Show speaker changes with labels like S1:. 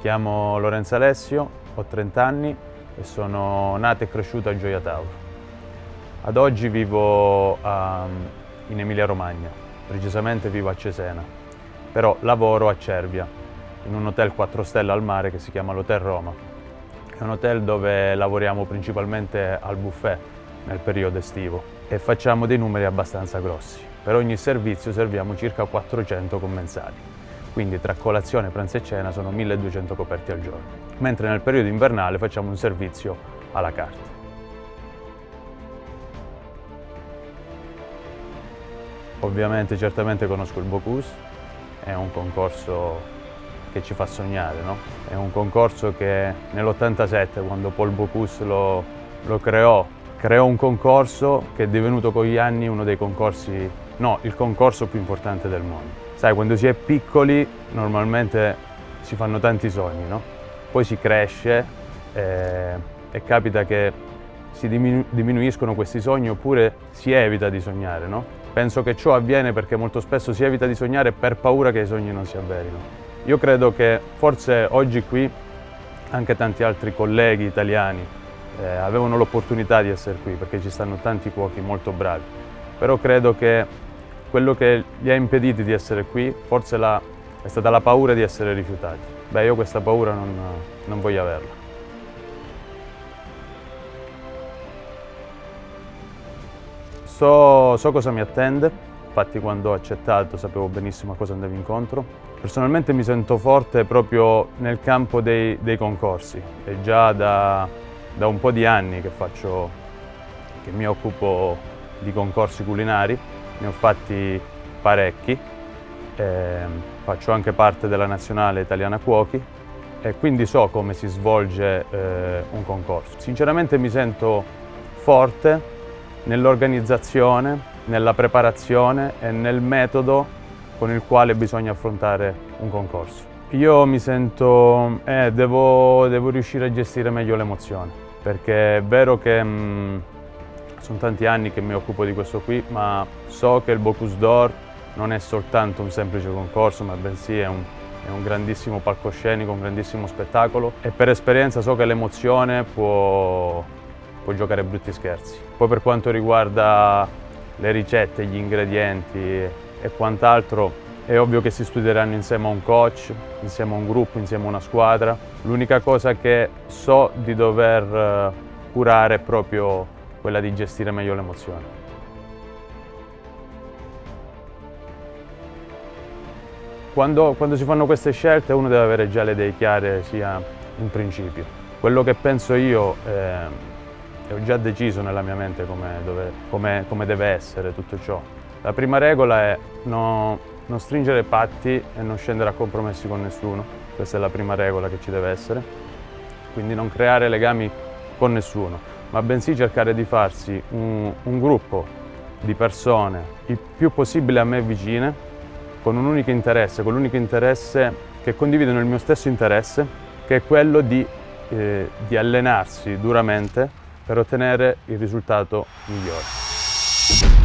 S1: chiamo Lorenzo Alessio, ho 30 anni e sono nato e cresciuto a Gioia Tauro. Ad oggi vivo in Emilia Romagna, precisamente vivo a Cesena, però lavoro a Cervia, in un hotel 4 stelle al mare che si chiama l'Hotel Roma. È un hotel dove lavoriamo principalmente al buffet nel periodo estivo e facciamo dei numeri abbastanza grossi. Per ogni servizio serviamo circa 400 commensali, quindi tra colazione, pranzo e cena sono 1200 coperti al giorno, mentre nel periodo invernale facciamo un servizio à la carte. Ovviamente, certamente conosco il Bocuse, è un concorso che ci fa sognare, no? È un concorso che nell'87, quando Paul Bocuse lo creò un concorso che è divenuto con gli anni uno dei concorsi, no, il concorso più importante del mondo. Sai, quando si è piccoli normalmente si fanno tanti sogni, no? Poi si cresce e capita che si diminuiscono questi sogni oppure si evita di sognare, no? Penso che ciò avviene perché molto spesso si evita di sognare per paura che i sogni non si avverino. Io credo che forse oggi qui anche tanti altri colleghi italiani avevano l'opportunità di essere qui perché ci stanno tanti cuochi molto bravi, però credo che quello che li ha impediti di essere qui forse è stata la paura di essere rifiutati. Beh, io questa paura non voglio averla. So cosa mi attende, infatti quando ho accettato sapevo benissimo a cosa andavo incontro. Personalmente mi sento forte proprio nel campo dei concorsi, è già da un po' di anni che mi occupo di concorsi culinari, ne ho fatti parecchi, faccio anche parte della Nazionale Italiana Cuochi e quindi so come si svolge un concorso. Sinceramente mi sento forte nell'organizzazione, nella preparazione e nel metodo con il quale bisogna affrontare un concorso. Io mi sento, devo riuscire a gestire meglio l'emozione, perché è vero che sono tanti anni che mi occupo di questo qui, ma so che il Bocuse d'Or non è soltanto un semplice concorso, ma bensì è un grandissimo palcoscenico, un grandissimo spettacolo e per esperienza so che l'emozione può giocare brutti scherzi. Poi per quanto riguarda le ricette, gli ingredienti e quant'altro, è ovvio che si studieranno insieme a un coach, insieme a un gruppo, insieme a una squadra. L'unica cosa che so di dover curare è proprio quella di gestire meglio l'emozione. Quando si fanno queste scelte uno deve avere già le idee chiare sia in principio. Quello che penso io ho già deciso nella mia mente come deve essere tutto ciò. La prima regola è non stringere patti e non scendere a compromessi con nessuno. Questa è la prima regola che ci deve essere. Quindi non creare legami con nessuno, ma bensì cercare di farsi un gruppo di persone il più possibile a me vicine, con un unico interesse, che condividono il mio stesso interesse, che è quello di allenarsi duramente per ottenere il risultato migliore.